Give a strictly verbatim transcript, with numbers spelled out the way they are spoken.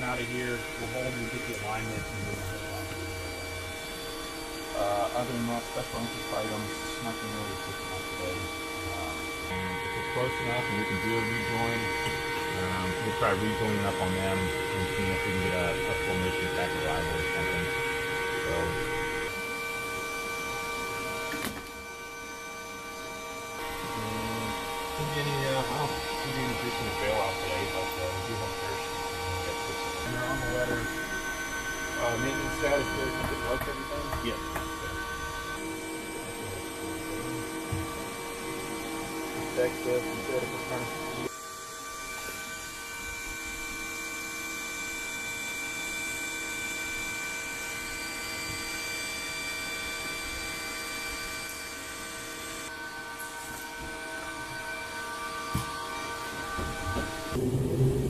out of here. We'll hold and get the alignment and move on. Uh, other than that, special interest items, nothing really kicking up today. Um, if it's close enough and we can do a rejoin, um, we'll try rejoining up on them and seeing if we can get a, a formation back arrival or something. So. Any, uh, well, any addition to bailout today, but uh, we do have first. And they're on the letter. Uh, maintenance status, there, did it work everything? Yes. Sexist, instead of return. Thank you.